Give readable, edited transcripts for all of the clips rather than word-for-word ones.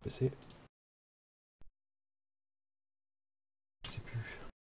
PC. Je sais plus.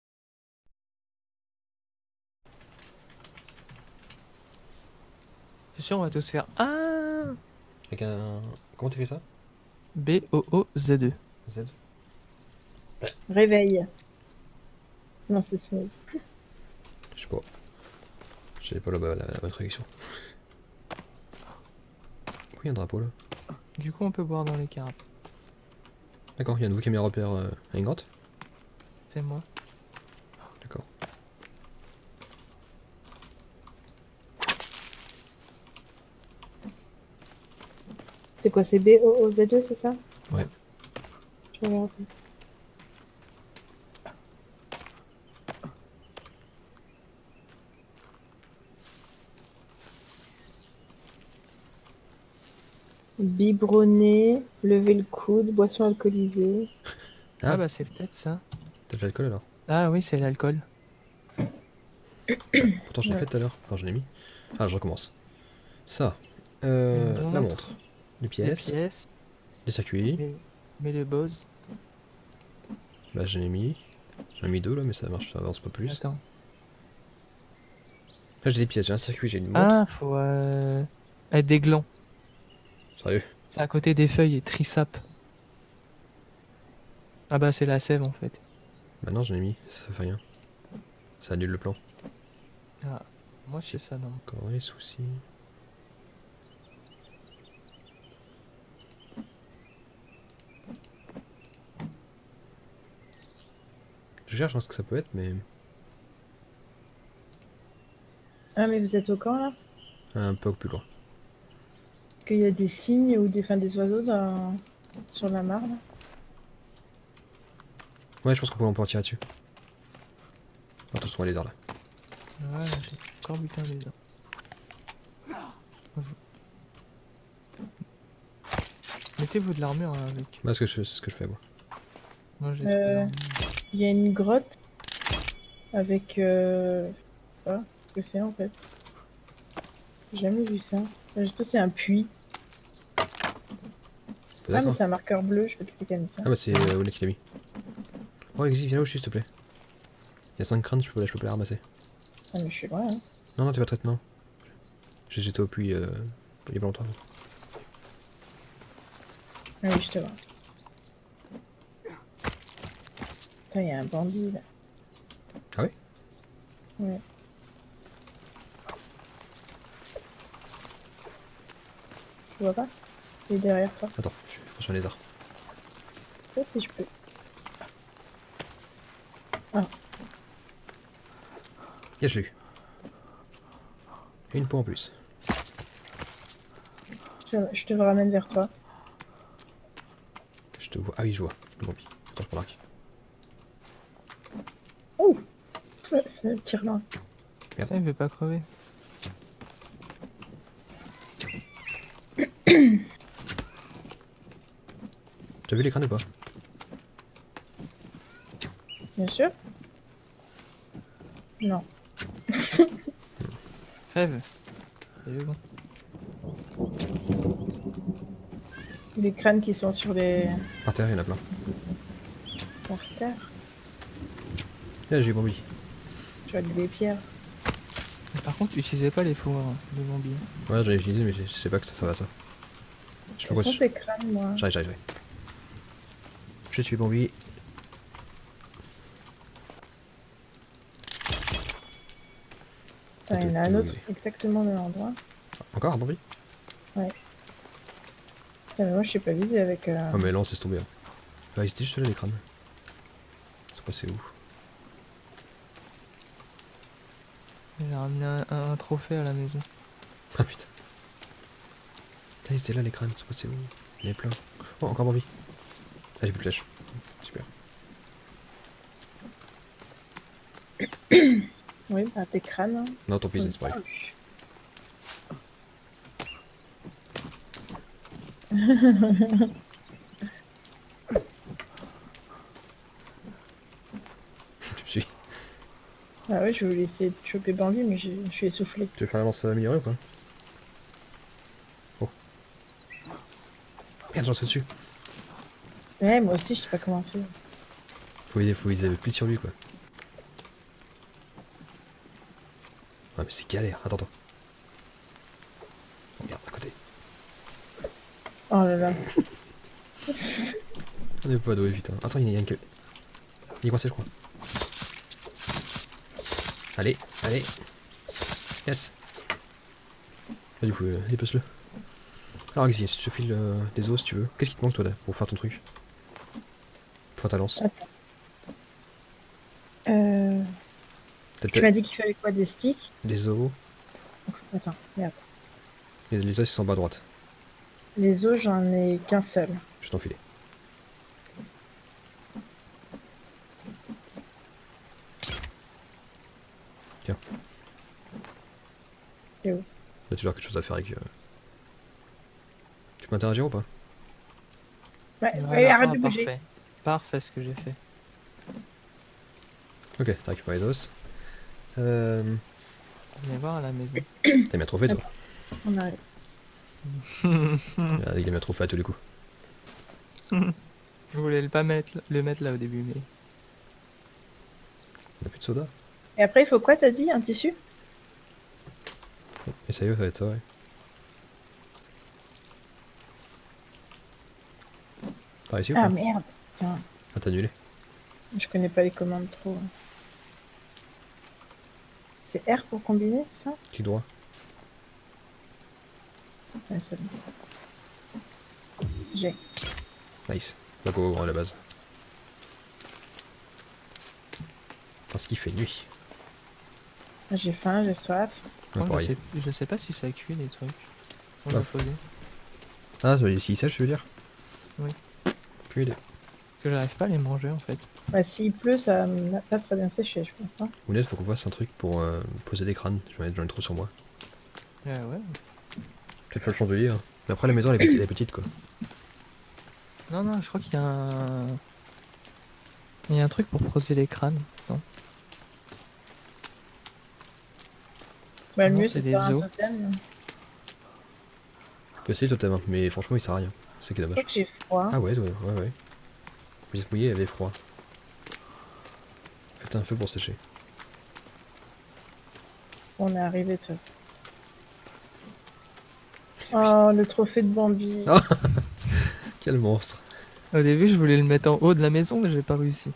C'est sûr, on va tous faire ah Avec un... Comment t'écris ça? B-O-O-Z-E. Z? Réveil. Non, c'est smooth. Je sais pas. J'avais pas la bonne traduction. Pourquoi il y a un drapeau là? Du coup, on peut boire dans les carafes. D'accord, il y a un nouveau caméra repère à une grotte. C'est moi. D'accord. C'est quoi, c'est B-O-O-Z-E, c'est ça? Ouais. Je vais regarder. Biberonner, lever le coude, boisson alcoolisée. Ah, Ah. bah c'est peut-être ça. T'as fait l'alcool alors? Ah oui, c'est l'alcool. Pourtant je l'ai Ouais. fait tout à l'heure. Enfin je l'ai mis. Ah je recommence. Ça. Une La montre, montre. Les Les pièces. pièces, Les circuits. mais le Bose. Bah j'en ai mis. J'en ai mis deux là mais ça marche, ça avance pas plus. Attends. Là j'ai des pièces, j'ai un circuit, j'ai une montre. Ah, faut être des glands. Sérieux? C'est à côté des feuilles, trisap. Ah bah c'est la sève en fait. Bah non j'en ai mis, ça fait rien. Ça annule le plan. Ah, moi c'est ça non. Encore les soucis. Je cherche ce que ça peut être mais... Ah, mais vous êtes au camp là? Un peu plus loin. Qu'il y a des cygnes ou des, des oiseaux sur la mare là? Ouais je pense qu'on peut en tirer dessus. On va tous trouver les arbres là. Ouais, j'ai encore buté un lézard. Mettez-vous de l'armure avec. Bah c'est ce que je fais moi. Moi j'ai Il y a une grotte avec. Je sais pas ce que c'est en fait. J'ai jamais vu ça. Je sais pas, c'est un puits. Ah, Peut-être mais hein. c'est un marqueur bleu, je peux cliquer comme ça. Ah bah c'est Oleg qui l'a mis. Oh Exy, viens là où je suis s'il te plaît. Il y a 5 crânes, je peux pas les ramasser. Ah, mais je suis loin, hein. Non non t'es pas traite non. J'étais au puits il y a pas longtemps. Ah oui, je te vois. Putain, il y a un bandit là. Ah ouais? Ouais. Tu vois pas? Il est derrière toi. Attends, je suis attention les arbres. Je sais pas si je peux. Yeah, je l'ai eu. Une peau en plus. Je te ramène vers toi. Je te vois. Ah oui, je vois. Le zombie. Attends, je prends l'arc. Oh! Ça tire loin. Putain, il veut pas crever. T'as vu les crânes ou pas? Bien sûr. Non. Crève. C'est bon. Les crânes qui sont sur les. Par terre, il y en a plein. Par terre. Là, j'ai bombi. Tu vois des pierres. Mais par contre, utilisez pas les fours de zombies. Ouais, j'avais utilisé, mais je sais pas que ça servait à ça. Je sais pas Ce quoi sont tes crânes, moi. J'arrive. J'ai tué Bombi. Il y en a un autre exactement au même endroit. Encore un Bombi? Ouais. Putain, mais moi, je sais pas viser avec. Ah, mais là, on s'est tombé. Hein. Bah, ils étaient juste là, les crânes. C'est passé où? J'ai ramené un trophée à la maison. Ah putain. Putain, ils étaient là, les crânes. C'est passé où? Il y en avait plein. Oh, encore Bombi. Ah, j'ai plus de flèche. Super. Oui, bah, tes crânes. Hein. Non, ton piste, c'est pareil. Tu me suis. Ah ouais, je voulais essayer de choper Bambi, mais je suis essoufflé. Tu veux faire la lance améliorée ou pas? Oh. Merde, j'en suis dessus. Ouais, moi aussi, je sais pas comment faire. Faut viser pile sur lui quoi. Ouais, mais c'est galère. Attends, attends. Regarde, à côté. Oh là là. On est pas doué, putain. Attends, il y a un... Il est coincé, je crois. Allez, allez. Yes. Ah, du coup, dépece-le. Alors, Axie, si je te file des os, si tu veux. Qu'est-ce qui te manque, toi, là, pour faire ton truc? Pour faire ta lance. Attends. Euh... Tu m'as dit qu'il fallait quoi, des sticks? Les os. Attends, merde. Les os, ils sont en bas à droite. Les os, j'en ai qu'un seul. Je vais t'en filer. Tiens. C'est où? Là, tu as quelque chose à faire avec... Tu peux interagir ou pas? Ouais, Voilà, ouais, arrête de bouger. parfait. Parfait ce que j'ai fait. Ok, t'as récupéré les os. Venez voir à la maison. T'as mis un trophée, toi? On arrive. Il a mis un trophée à tous les coups. Je voulais pas le mettre là au début, mais... On a plus de soda? Et après, il faut quoi, t'as dit? Un tissu? Et ça y est, ça va être ça, ouais. Par ici ou Ah pas? merde. Putain, Ah, t'as annulé. je connais pas les commandes trop. C'est R pour combiner, c'est ça? Clic droit. Ouais, c'est bon. J'ai. Nice. Là, go, à la base. Parce qu'il fait nuit. J'ai faim, j'ai soif. Ouais, Moi, pareil. je sais pas si ça cuit les trucs. On Ah. l'a posé. Ah, s'il sèche, je veux dire? Oui. Puis il est. Parce que j'arrive pas à les manger en fait. Bah, s'il pleut, ça n'a pas très bien séché, je pense. Hein. Ounette, faut qu'on fasse un truc pour poser des crânes. J'en ai trop sur moi. Ouais. Tu fais le chandelier, hein. Mais après, la maison, elle est petite, quoi. Non, je crois qu'il y a un... Il y a un truc pour poser les crânes. Non. Bah, le Non, mieux, c'est c'est de des faire un os. totem. Tu peux essayer le totem, hein, mais franchement, il sert à rien. C'est ça qui est Je dommage. crois que j'ai froid. Ah ouais. Vous êtes mouillé, il avait froid. Faites un feu pour sécher. On est arrivé, de toute façon. Oh, le trophée de Bambi. Ah. Quel monstre. Au début, je voulais le mettre en haut de la maison, mais j'ai pas réussi.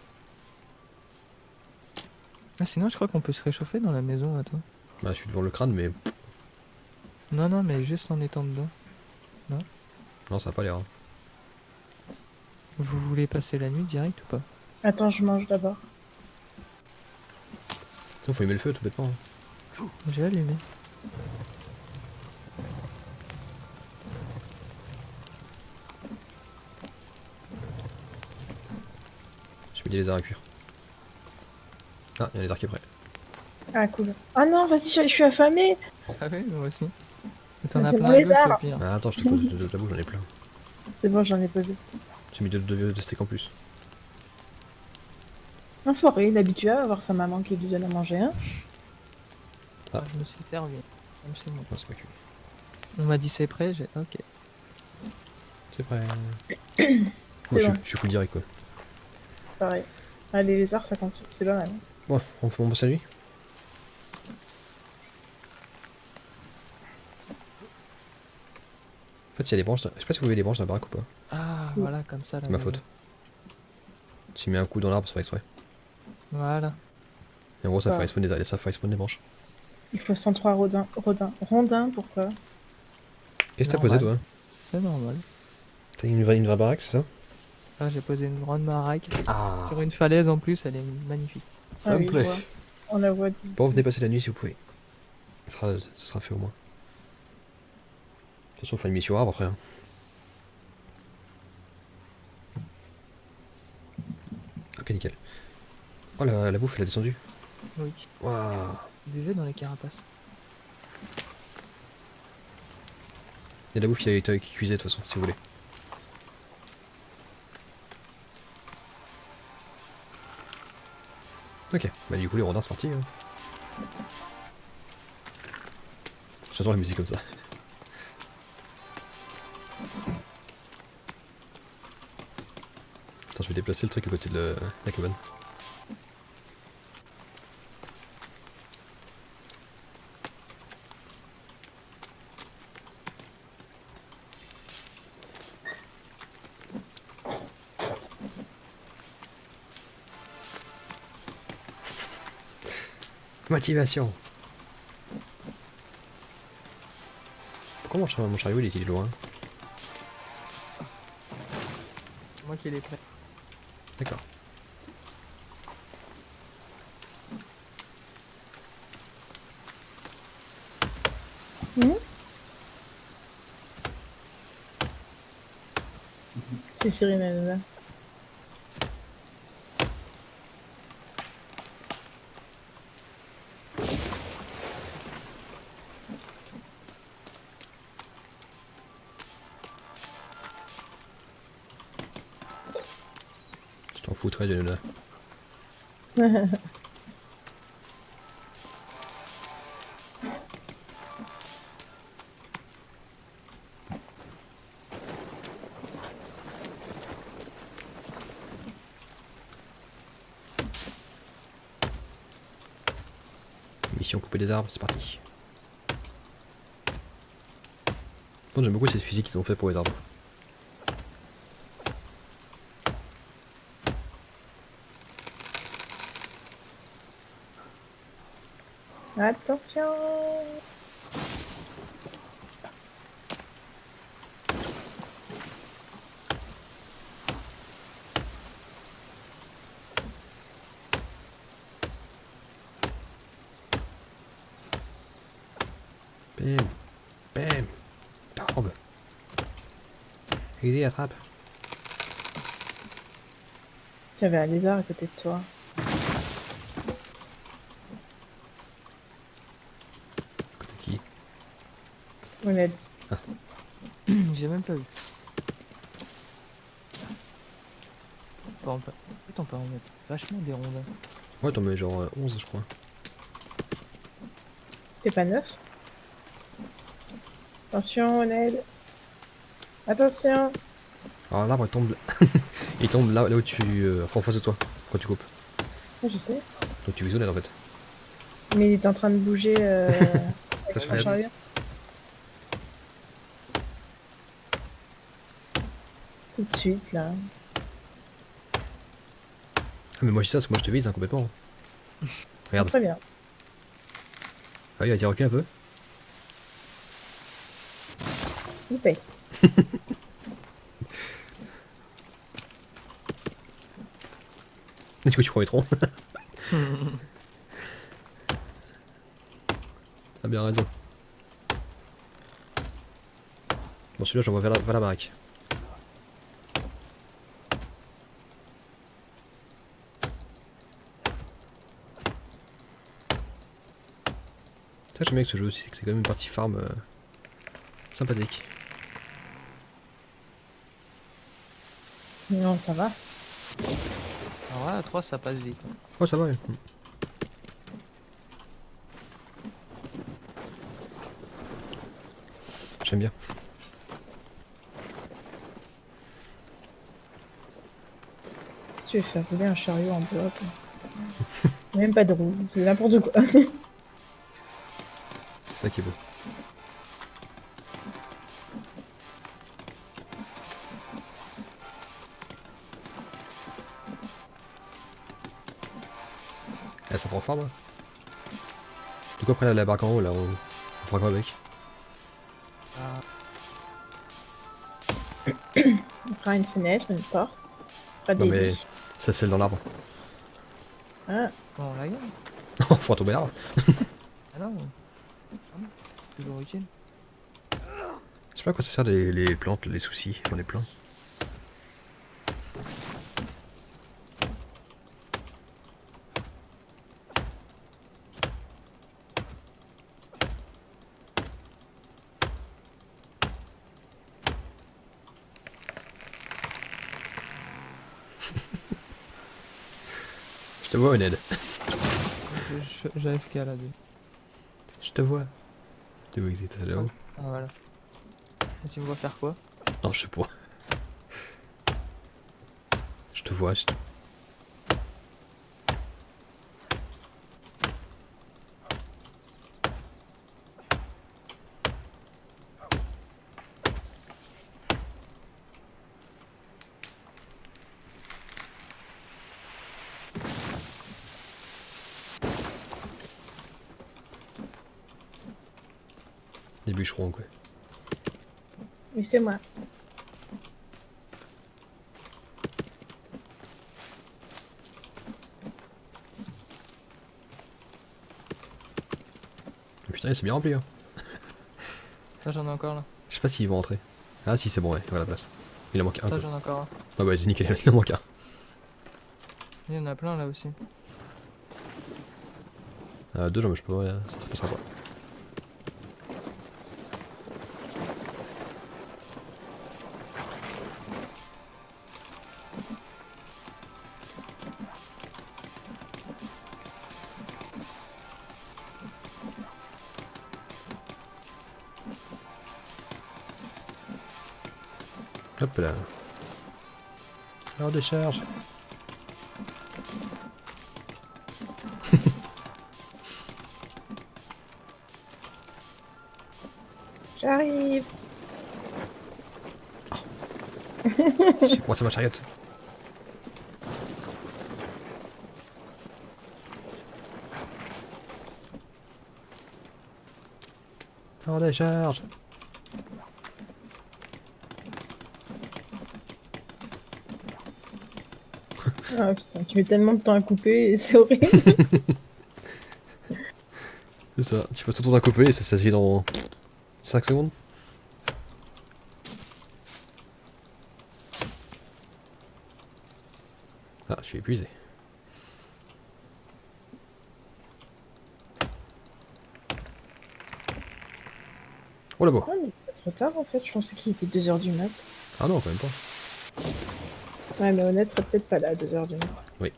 Ah, sinon, je crois qu'on peut se réchauffer dans la maison, attends. Bah, je suis devant le crâne, mais Non, mais juste en étant dedans. non, ça a pas l'air. Hein. Vous voulez passer la nuit direct ou pas? Attends, je mange d'abord. Sinon, faut aimer le feu, tout bêtement. Hein. J'ai allumé. J'ai mis les arts à cuire. Ah, il y a les arcs qui est prêt. Ah, cool. Ah non, vas-y, je suis affamée. Ah oui, moi aussi. Mais t'en as C'est plein bon, à les gauche, arts. au pire. Ah, attends, je te pose de la boue, j'en ai plein. C'est bon, j'en ai posé. J'ai mis deux steaks en plus. Un forêt, il est habitué à voir sa maman qui lui donne à manger. Hein. Ah. Je me suis servi. Comme c'est bon. Non, c'est pas cuit. On m'a dit c'est prêt, j'ai... Ok. C'est prêt. Moi, bon. je suis full direct, quoi. Pareil. Ah, les lézards, ça construit, c'est pas mal. Hein. Bon, on passe la nuit. En fait, il y a des branches. Je sais pas si vous voyez des branches dans la baraque ou pas. Ah, voilà, comme ça. là, C'est ma ouais. faute. J'ai mis un coup dans l'arbre, ça fait exprès. Voilà. Et en gros, ça Ah. fait respawn des branches. Il faut 103 rondins, pourquoi? Qu'est-ce que t'as posé, toi? C'est normal. T'as une vraie baraque, c'est ça? Là, j'ai posé une grande baraque. Ah, Sur une falaise en plus, elle est magnifique. ça Ah me oui, je plaît. vois. On la voit. Bon, venez passer la nuit si vous pouvez. Ça sera fait au moins. De toute façon, on fait une mission arbre après. Hein. Ok, nickel. Oh, la bouffe, elle a descendu. Oui. Waouh. Buvez dans les carapaces. Il y a de la bouffe qui cuisait de toute façon, si vous voulez. Ok, bah du coup les rondins c'est parti. Hein. J'adore la musique comme ça. Attends, je vais déplacer le truc à côté de la cabane. Motivation. Pourquoi mon chariot il est loin? C'est moi qui l'ai prêt. D'accord. C'est Cyril là. Je t'en foutrais de là. Mission couper des arbres, c'est parti. Bon, j'aime beaucoup cette physique qu'ils ont fait pour les arbres. Attention. Bam. Bam. Tombe. Aidez, attrape. J'avais un lézard à côté de toi. Côté qui? Honnête. J'ai même pas vu. En fait, on peut en mettre vachement des rondins. Ouais, t'en mets genre 11, je crois. C'est pas neuf. Attention, Honnête. Attention. Alors l'arbre il tombe. Il tombe là où tu. Enfin, en face de toi, quand tu coupes. Je sais. Donc tu vises en fait. Mais il est en train de bouger Ça, avec je son regarde. chariot. Tout de suite, là. Ah, mais moi je dis ça parce que moi je te vise hein, complètement. Regarde. Très bien. Ah oui, vas-y, recule un peu. Il paye. Du coup, tu prends les troncs. T'as bien raison. Bon, celui-là, j'envoie vers la baraque. Ça, j'aime bien avec ce jeu aussi, c'est que c'est quand même une partie farm sympathique. Non, ça va. Alors là, à 3 ça passe vite. Hein. Oh, ça va, ouais. J'aime bien. Tu veux faire rouler un chariot en bloc. Même pas de roue, c'est n'importe quoi. C'est ça qui est beau. Là, ça prend forme. Hein. Du coup, après la barque en haut, là, on fera quoi avec? Ah, On fera une fenêtre, une porte. Pas Non, des mais lits. ça scelle dans l'arbre. Ah, bon, on la gagne. Oh, faut tomber l'arbre. Ah non. Toujours utile. Je sais pas à quoi ça sert les plantes, les soucis, j'en ai plein. Je te vois, Ned. J'AFK là. Je te vois. Tu vois que c'est là-haut? Ah voilà. Et tu me vois faire quoi? Non, je sais pas. Je te vois. fois, c'est tout. Des bûcherons, quoi. Oui, c'est moi. Putain, c'est bien rempli, hein. Ça, j'en ai encore là. Je sais pas s'ils vont rentrer. Ah si, c'est bon, ouais, voilà la place. Il en manque un Ça, peu. j'en ai encore un. Ah bah c'est nickel, il en manque un. Il y en a plein là aussi. Deux jambes, je peux pas, ça passera pas. Hop là. Alors décharge. J'arrive. J'ai coincé ma chariote. Alors décharge. Ah putain, tu mets tellement de temps à couper, c'est horrible. C'est ça, tu passes tout ton temps à couper et ça se fait dans 5 secondes. Ah, je suis épuisé. Oh là-bas. Oh, mais c'est trop tard en fait, je pensais qu'il était 2h du mat. Ah non, quand même pas. Ouais, mais honnête, serait peut-être pas là à 2h du mat. Ouais.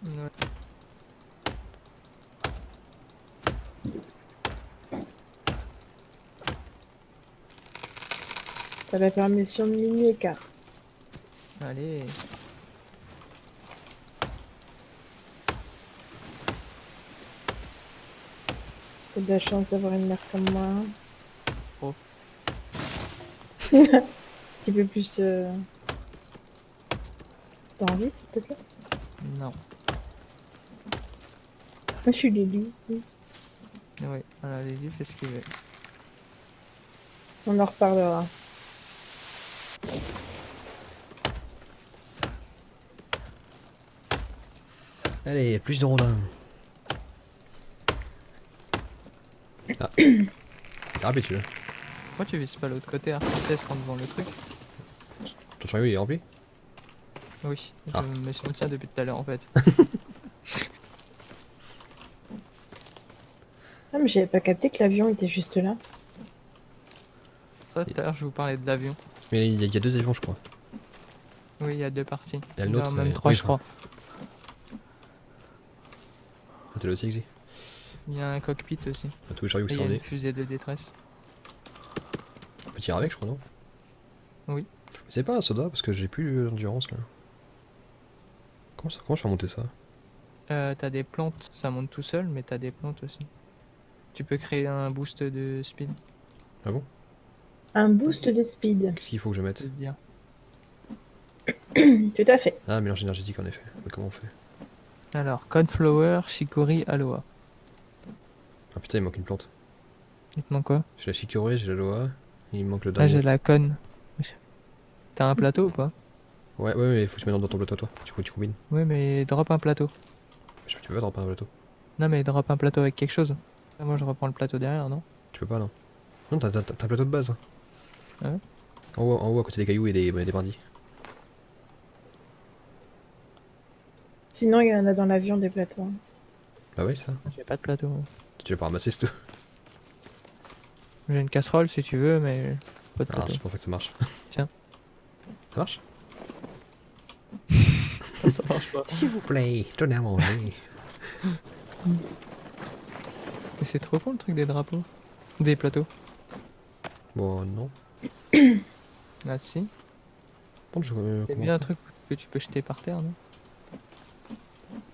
T'as la permission de minuit et quart. Allez. T'as de la chance d'avoir une mère comme moi. Oh. Un petit peu plus d'envie, s'il te plaît. Non. Moi, je suis Lily. Ouais, voilà, Lily fait ce qu'il veut. On en reparlera. Allez, plus de rondins. Ah. T'es rapide celui-là. Pourquoi tu vises pas l'autre côté? RTS rentre devant le truc. Ton chariot il est rempli? Oui, Ah. je me suis tiens depuis tout à l'heure en fait. Ah, mais j'avais pas capté que l'avion était juste là. Ça, tout à l'heure, je vous parlais de l'avion. Mais il y a deux avions, je crois. Oui, il y a deux parties. Il y a Il y en l'autre, a même et- trois, oui, je crois. Ah, t'es là aussi, Exy. Il y a un cockpit aussi. Ah, tous les chariots Et qui il y sont a nés. une fusée de détresse. On peut tirer avec, je crois, non? Oui. C'est pas un soda parce que j'ai plus d'endurance là. Comment je fais monter ça? T'as des plantes, ça monte tout seul, mais t'as des plantes aussi. Tu peux créer un boost de speed, Ah bon? Un boost de speed. Qu'est-ce qu'il faut que je je mette? peux te dire. Tout à fait. Ah, mélange énergétique en effet. Mais comment on fait? Alors, Cornflower, Chicory, Aloha. Ah putain, il manque une plante. Dites-moi quoi? J'ai la chicorée, j'ai l'aloe, il me manque le Ah, j'ai dernier. la conne. T'as un plateau ou pas? Ouais, ouais, mais faut que tu mettes dans ton plateau toi. Tu combines. Oui, mais drop un plateau. Tu peux pas dropper un plateau. Non, mais drop un plateau avec quelque chose. Ah, moi, je reprends le plateau derrière, non? Tu peux pas, non. Non, t'as un plateau de base. Hein. Ah ouais? En haut, à côté des cailloux et des brindilles. Sinon, il y en a dans l'avion des plateaux. Hein. Bah ouais, c'est ça. J'ai pas de plateau. Moi. Tu vas pas ramasser, c'est tout. J'ai une casserole si tu veux, mais pas de Ah, plateau. je pense pas que ça marche. Tiens. Ça marche? Ça marche pas. S'il vous plaît, donnez à manger. Mais c'est trop con le truc des drapeaux. Des plateaux. Bon, non. Ah si. Bon, C'est comment- bien un truc que tu peux jeter par terre, non?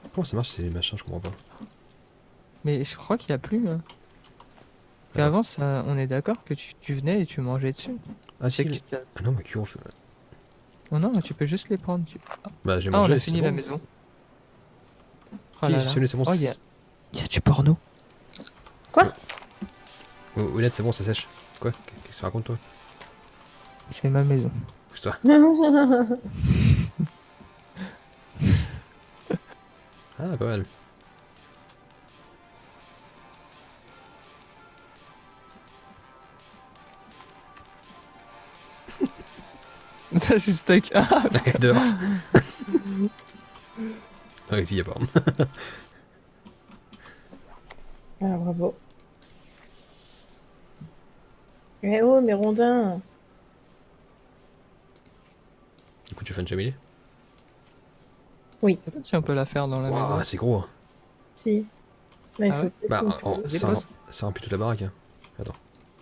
Comment ça marche ces machins, je comprends pas. Mais je crois qu'il y a plus. Hein. Attends. Qu'avant, ça, on est d'accord que tu venais et tu mangeais dessus. Ah C'est si, que t'as- ah non, ma cure... Oh non, mais tu peux juste les prendre. Bah j'ai Ah, on mangé, a c'est fini la bon. maison. Oh Si, là là. c'est bon. Oh, y a du porno. Honnête, c'est bon, ça sèche. Quoi? Qu'est-ce que ça raconte toi? C'est ma maison. Pousse-toi. Ah, pas mal. Ça, je suis stuck. Ah, Dehors. Ah, ici, y a pas. Ah, bravo. Eh oh, mes rondins. Du coup, tu fais une cheminée? je sais pas si on peut la faire dans la Waouh, maison. c'est gros. Hein. Si. Là, il Ah faut ouais peut-être Bah, une chose. Dépose. ça remplit toute la baraque. Hein. Attends.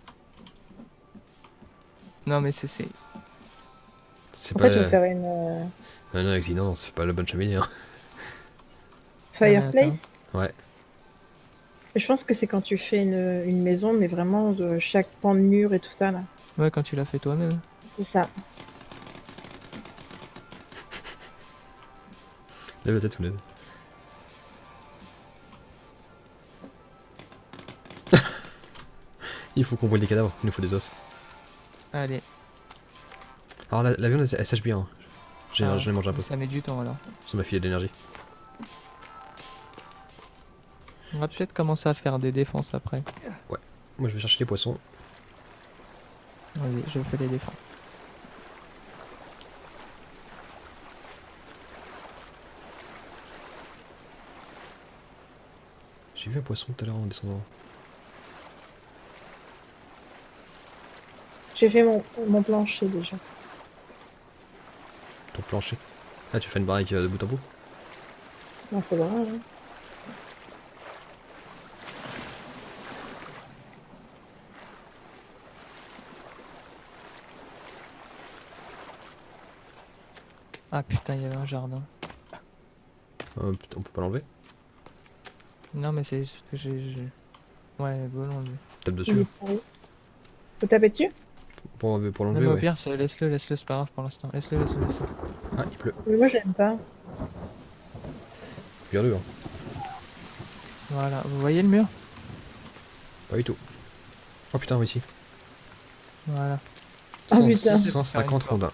Non, mais c'est. C'est En pas. fait, je vais faire une Non, Alexis, non, ça fait pas la bonne cheminée. Hein. fireplace. attends. Ouais. Je pense que c'est quand tu fais une maison, mais vraiment de chaque pan de mur et tout ça, là. Ouais, quand tu l'as fait toi-même. C'est ça. Lève la tête, Ouned. Il faut qu'on brûle des cadavres, il nous faut des os. Allez. Alors la viande elle sèche bien. Hein. J'en ai mangé un peu. Ça met du temps alors. Ça m'a filé de l'énergie. On va peut-être commencer à faire des défenses après. Moi je vais chercher les poissons. Vas-y, je fais les défenses. J'ai vu un poisson tout à l'heure en descendant. J'ai fait mon plancher déjà. Ton plancher. Ah tu fais une baraque de bout en bout. Il faudra, hein. Ah putain, il y avait un jardin. Putain, on peut pas l'enlever. Non, mais c'est ce que Ouais, bon, lui. Tape Il dessus. est pourri. Faut taper dessus? Pour Non, l'enlever, mais au ouais. pire, laisse-le, c'est pas grave pour l'instant. Laisse-le. Ah il pleut. Mais moi, j'aime pas. Regarde-le. Hein. Voilà, vous voyez le mur? Pas du tout. Oh putain, ici. Voilà. Ah, putain. 150 rondins.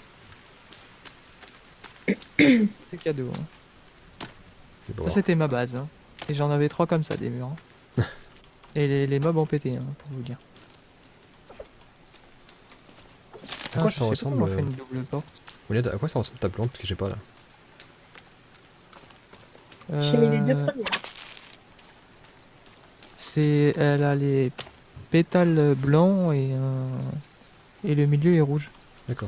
C'est cadeau. Hein. Je vais pas Ça, voir. c'était ma base. Hein. Et j'en avais 3 comme ça, des murs. Hein. Et les mobs ont pété, hein, pour vous dire. À quoi je ça sais pas ressemble comment on fait une double porte. Ouned, à quoi ça ressemble ta plante que j'ai pas là? J'ai mis les deux premiers. Elle a les pétales blancs et le milieu est rouge. D'accord.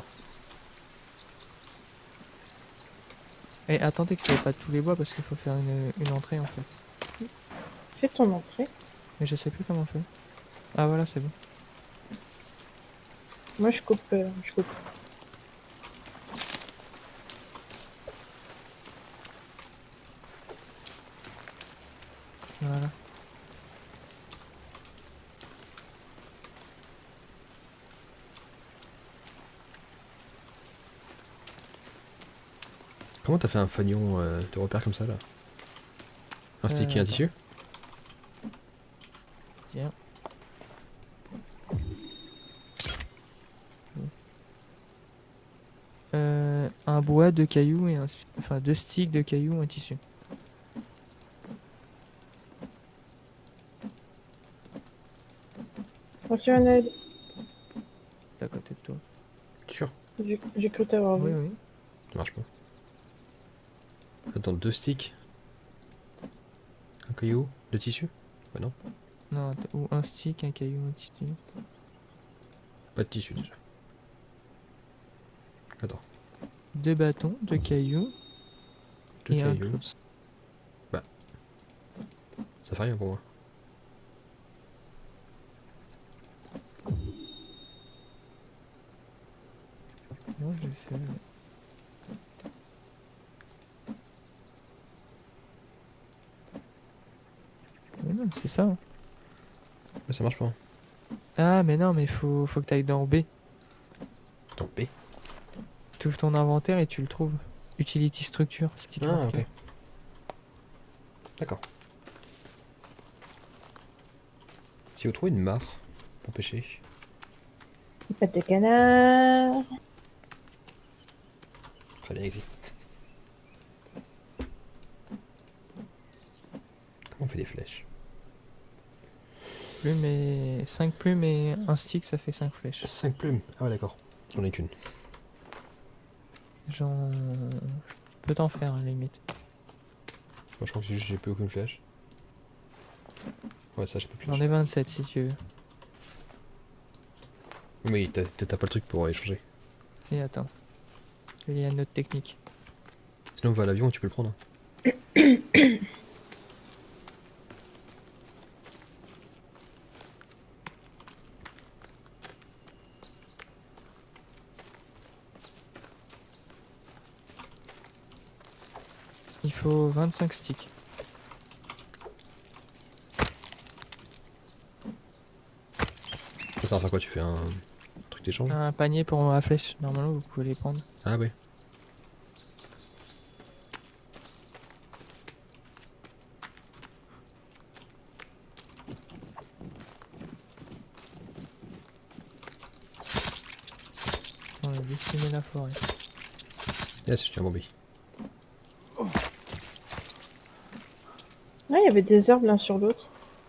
Et attendez que je pas tous les bois parce qu'il faut faire une entrée en fait. Fais ton entrée. Mais je sais plus comment on fait. Ah voilà, c'est bon. Moi, je coupe. Je coupe. Voilà. Comment t'as fait un fanion de repère comme ça là? Un stick et un Attends. tissu? Bien. Un bois, 2 cailloux et enfin 2 sticks, 2 cailloux, un tissu. Attention, Ned. C'est à côté de toi. Sûr. J'ai cru t'avoir Oui, vu. oui. Ça marche pas. Attends, 2 sticks. Un caillou, de tissu? Bah non. Non, ou un stick, un caillou, un tissu. Pas de tissu déjà. Attends. 2 bâtons, 2 cailloux 2 et un cailloux. clous. Ça fait rien pour moi. Non, j'ai fait. C'est ça. Mais ça marche pas. Ah, mais non, mais faut que t'ailles dans B. Tant pis. Tu ouvres ton inventaire et tu le trouves. Utility structure, c'est ce qui te Ah, manque. ok. D'accord. Si vous trouvez une mare pour pêcher. Pas de canard. Très bien, ici. Comment on fait des flèches? Plumes et... 5 plumes et un stick, ça fait 5 flèches. 5 plumes. Ah ouais, d'accord. J'en ai qu'une. J'en... Je peux t'en faire, à la limite. Moi, je crois que j'ai plus aucune flèche. Ouais, ça, j'ai plus de J'en flèche. ai 27 si tu veux. Oui, t'as pas le truc pour échanger. Et attends. Il y a une autre technique. Sinon, on va à l'avion et tu peux le prendre. Il faut 25 sticks. Ça sert à faire quoi? Tu fais un truc d'échange? Un panier pour la flèche, normalement vous pouvez les prendre. Ah ouais. On a décimé la forêt. Yes, je tiens Bambi. Ouais, il y avait des herbes l'un sur l'autre.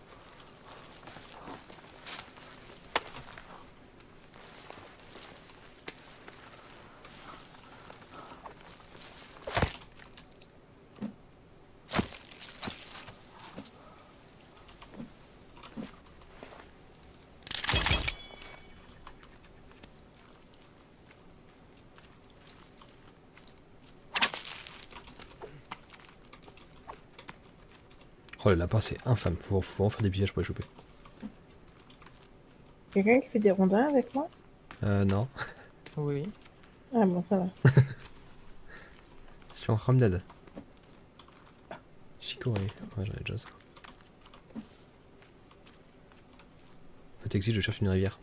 Oh, le lapin, c'est infâme. Faut vraiment faire des pièges pour les choper. Quelqu'un qui fait des rondins avec moi? Non. Oui. Ah bon, ça va. Je suis en promenade. Chicorée. Ouais, j'en ai déjà ça. Faut t'exige, je cherche une rivière.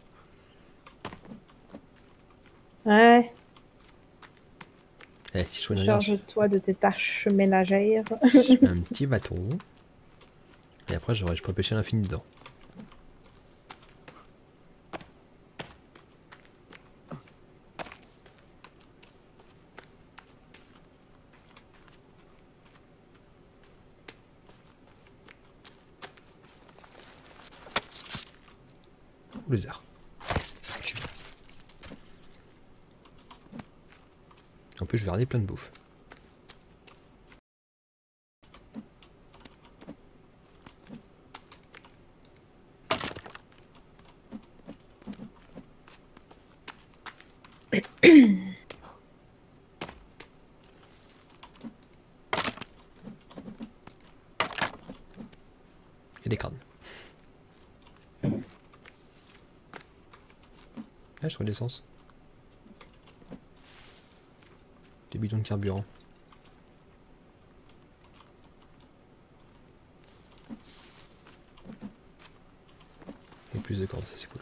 Ouais, Eh, si je trouve une rivière, charge-toi de tes tâches ménagères. je mets un petit bâton. Et après, je pourrais pêcher à l'infini dedans. Ou les arts. En plus, je vais garder plein de bouffe. Et des crânes. Ah, je trouve de l'essence. Des bidons de carburant. Et plus de cordes, ça c'est cool.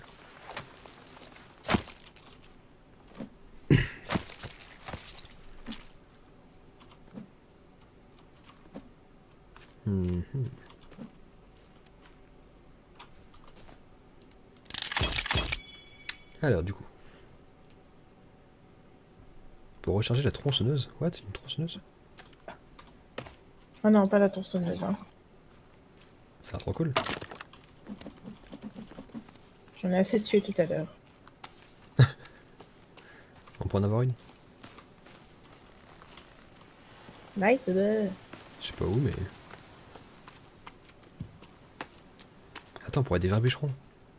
Mhm. Alors, du coup. Pour recharger la tronçonneuse. What? Une tronçonneuse? Ah non, pas la tronçonneuse. Hein. Ça a l'air trop cool. J'en ai assez tué tout à l'heure. On peut en avoir une. Nice. Je sais pas où, mais... Attends, on pourrait des bûcherons.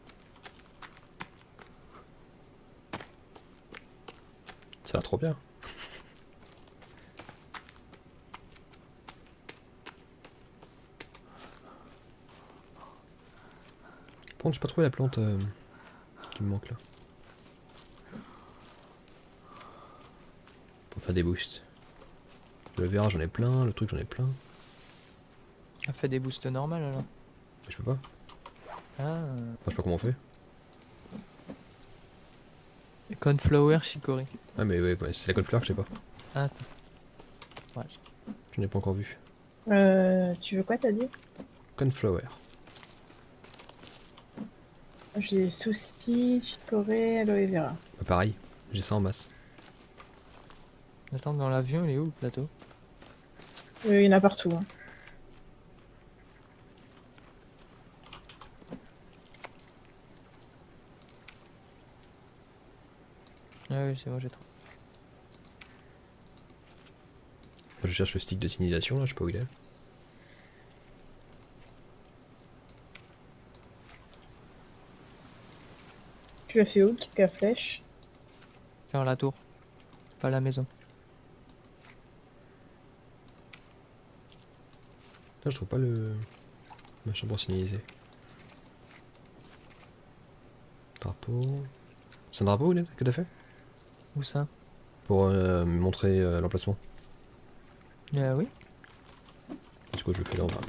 Ça a l'air trop bien. Par contre, j'ai pas trouvé la plante qui me manque là. Pour faire des boosts. Le verre, j'en ai plein. Le truc, j'en ai plein. Ça fait des boosts normales alors. Je peux pas. Ah. Enfin, je sais pas comment on fait. Cornflower chicorée. Ah mais ouais, c'est la cauliflower que je sais pas. Ah, attends. Ouais. Je n'ai pas encore vu. Tu veux quoi, t'as dit? Cornflower. J'ai souci, chicorée, aloe vera. Bah, pareil, j'ai ça en masse. Attends, dans l'avion, il est où le plateau? Il y en a partout. Hein. Ah oui, c'est bon, j'ai trouvé. Je cherche le stick de signalisation là, je sais pas où il est. Tu l'as fait où, le truc à flèche? Faire la tour. Pas la maison. Là, je trouve pas le machin pour signaliser. Drapeau. C'est un drapeau que t'as fait? Où ça? Pour me montrer l'emplacement. Oui. Du coup, je le fais là, on va.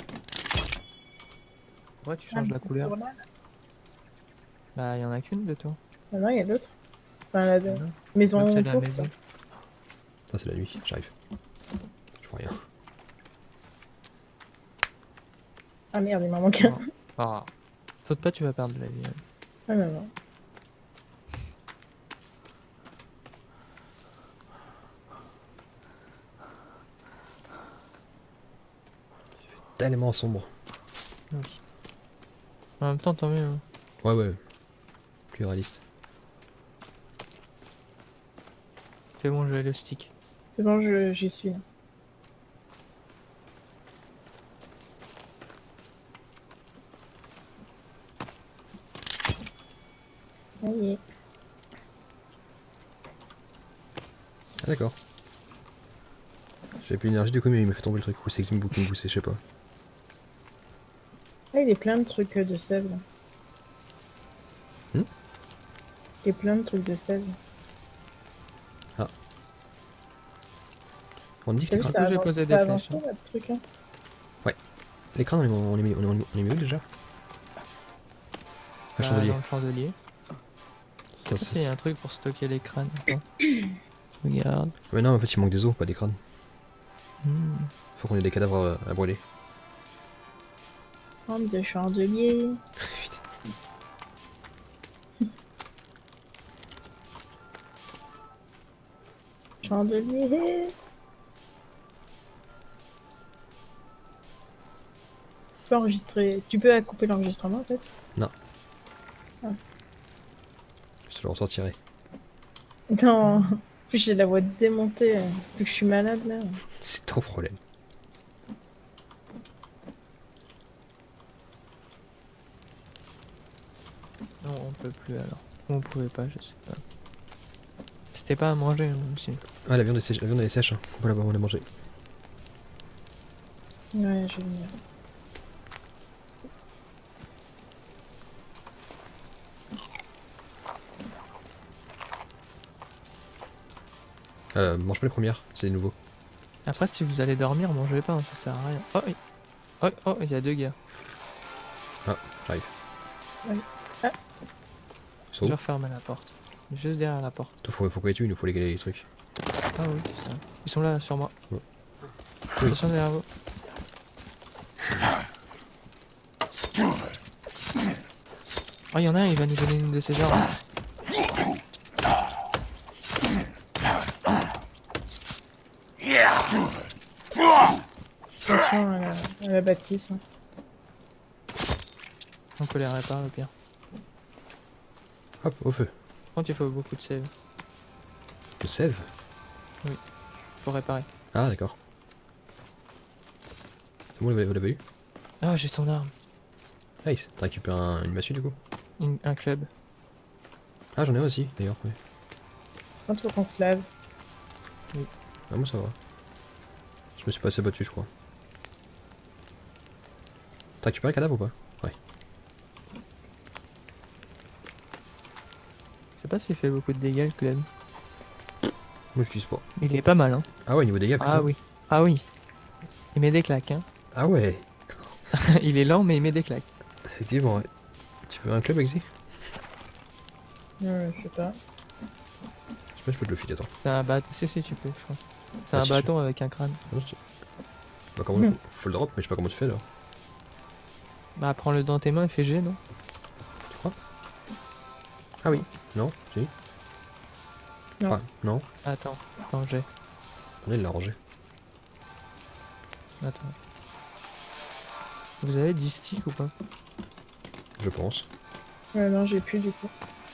Pourquoi tu changes la couleur? Là. Bah, il y en a qu'une de toi. Ah non, il y a d'autres. Enfin, la Non. maison. C'est la courte, maison. Ah, c'est la nuit, j'arrive. Je vois rien. Ah merde, il m'en manque un. Non. Ah. Saute pas, tu vas perdre de la vie. Ah non, non. Tellement sombre. Oui. En même temps, tant mieux. Hein. Ouais, ouais. Plus réaliste. C'est bon, je vais le stick. C'est bon, j'y suis. Là. Ça y est. Ah, d'accord. J'avais plus d'énergie du coup, mais il m'a fait tomber le truc. Ou c'est Ximbo qui me poussait, je sais pas. Ah, il y a plein de trucs de sève. Là. Hmm. Il y a plein de trucs de sève. On me dit que T'as les vu, crânes. coup, j'ai avance- posé ça des avance flèches, pas, là, le truc, hein. Les crânes, on les met où déjà? Un Bah, chandelier. dans le chandelier. Ça, C'est un truc pour stocker les crânes. Attends. Regarde. Mais non, en fait, il manque des os, pas des crânes. Hmm. Faut qu'on ait des cadavres à brûler. Forme de chandelier. Chandelier. Tu peux enregistrer. Tu peux couper l'enregistrement en fait. Je te le ressortirai. Non. En plus j'ai la voix démontée. Vu que je suis malade là. C'est ton problème. Non, on peut plus alors. Ou on pouvait pas, je sais pas. C'était pas à manger, hein, aussi. Ah, la viande est sèche, la viande elle est sèche. Hein. On peut la manger. Ouais, je vais venir. Mange pas les premières, c'est des nouveaux. Après, si vous allez dormir, mangez pas, hein, ça sert à rien. Oh, oui. Oh, oh, il y a deux gars. J'arrive. Ouais. Ah. Ils Je sont où? vais refermer la porte. Juste derrière la porte. Faut qu'on les tue, il nous faut les trucs. Ah oui, c'est ça. Ils sont là, sur moi. Ouais. Attention derrière vous. Oh, il y en a un, il va nous donner une de ses armes. Attention à la bâtisse. Hein. On peut les réparer au pire. Hop, au feu. Par contre, il faut beaucoup de save Le sève? pour réparer. Ah, d'accord. C'est bon, vous l'avez eu? Ah, j'ai son arme. Nice. T'as récupéré une massue du coup? Un club. Ah, j'en ai un aussi d'ailleurs, ouais. Quand faut qu'on se lave. Ah, moi ça va. Je me suis pas assez battu, je crois. T'as récupéré le cadavre ou pas? Ouais. Je sais pas s'il fait beaucoup de dégâts le club. Moi je l'utilise pas. Il est pas mal, hein. Ah ouais, niveau dégâts, putain. Ah oui. Ah oui. Il met des claques, hein. Ah ouais. Il est lent mais il met des claques. Effectivement, ouais. Tu veux un club, Exy? Je sais pas. Je sais pas, je peux te le filer, attends. C'est un bâton. Si, tu peux, je crois. C'est Ah, un si, bâton avec un crâne. Non, je sais pas comment. Faut le drop, mais je sais pas comment tu fais là. Bah, prends-le dans tes mains et fais G, non? Tu crois? Ah oui. Non? Si? Non. Ah, non? Attends, G. On il l'a rangé. Attends. Vous avez 10 sticks ou pas? Je pense. Non, j'ai plus du coup.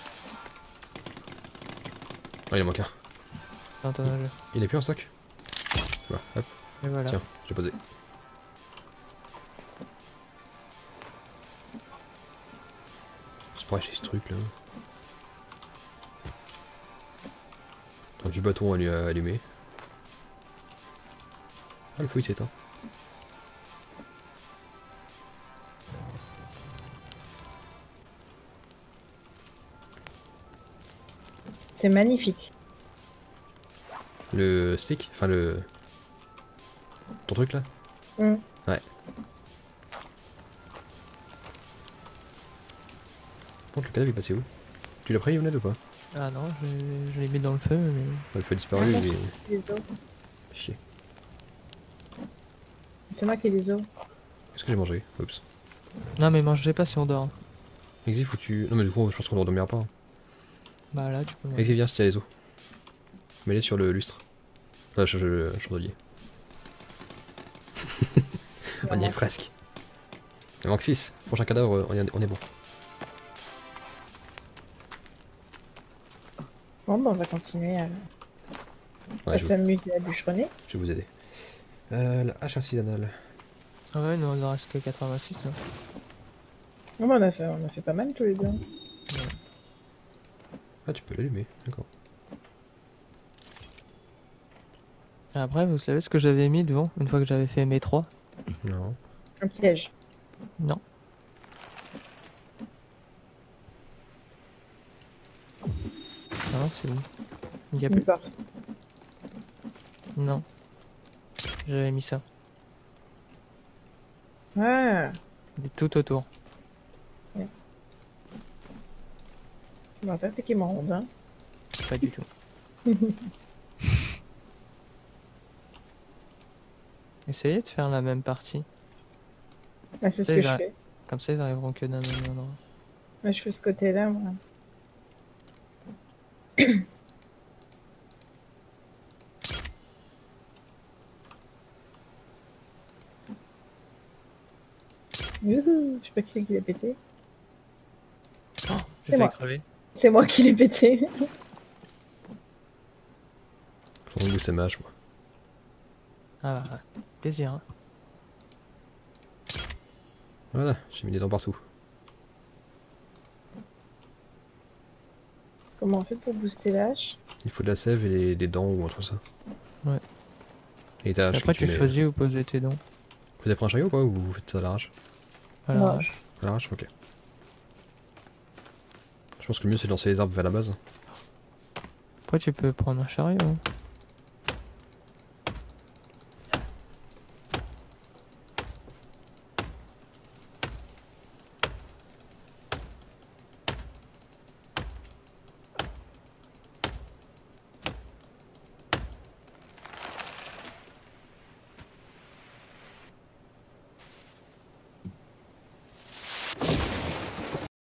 Ah, il en manque un. Dans ton jeu. Il est plus en stock? Voilà, hop, Et voilà. tiens, j'ai posé. C'est pour acheter ce truc là. Attends, du bâton allumé. Ah, le feu il s'éteint. C'est magnifique. Le stick? Enfin le... Ton truc là? Mm. Ouais. Par contre le cadavre il est passé où? Tu l'as pris Yonel ou pas? Ah non, je l'ai mis dans le feu, mais... Le feu a disparu, il est... Les os. Chier. C'est moi qui ai les os. Qu'est-ce que j'ai mangé? Oups. Non, mais mangez pas si on dort. Exy, faut que tu... Non mais du coup je pense qu'on ne redormira pas. Bah là, tu peux manger. Exy, viens si t'as les os. Mets-les sur le lustre. Enfin, le chandelier. On y est presque. Il manque 6. Prochain cadavre, on est bon. Bon, bah, on va continuer à Ouais, je s'amuser à bûcheronner. vais vous aider. La hache artisanale. Ah ouais, non, il en reste que 86. Hein. Bon, bah, on a fait pas mal tous les deux. Ah, tu peux l'allumer, d'accord. Et après, vous savez ce que j'avais mis devant, une fois que j'avais fait mes 3? Non. Un piège. Non. Non, c'est où? Il y a Une plus. porte. Non. J'avais mis ça. Ah, Il est tout autour. je me rappelle, c'est qu'ils m'en rendent un. Pas du tout. Essayez de faire la même partie. Ah, c'est ce Et que là- je fais. Comme ça, ils arriveront que d'un même endroit. Moi, je fais ce côté-là, moi. Youhou, je sais pas qui c'est qui l'a pété. J'ai C'est fait moi. crever. C'est moi qui l'ai pété. Faut que ça mâche, moi. Ah bah, plaisir. Hein. Voilà, j'ai mis des dents partout. Comment on fait pour booster la hache? Il faut de la sève et des dents ou un truc ça. Ouais. Et ta hache Après, que tu mets... choisis où poser tes dents. Vous avez pris un chariot ou pas? Ou vous faites ça à l'arrache? Voilà. Non. À l'arrache, ok. Je pense que le mieux c'est de lancer les arbres vers la base. Après, tu peux prendre un chariot. Hein.